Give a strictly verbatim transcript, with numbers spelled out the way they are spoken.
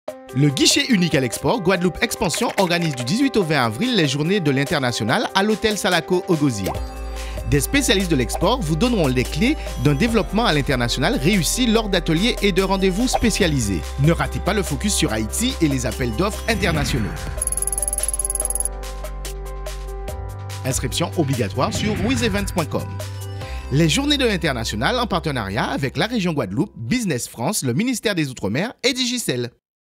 Le guichet unique à l'export Guadeloupe Expansion organise du dix-huit au vingt avril les journées de l'international à l'hôtel Salaco au Gosier. Des spécialistes de l'export vous donneront les clés d'un développement à l'international réussi lors d'ateliers et de rendez-vous spécialisés. Ne ratez pas le focus sur Haïti et les appels d'offres internationaux. Inscription obligatoire sur wiz events point com. Les journées de l'international en partenariat avec la région Guadeloupe, Business France, le ministère des Outre-mer et Digicel.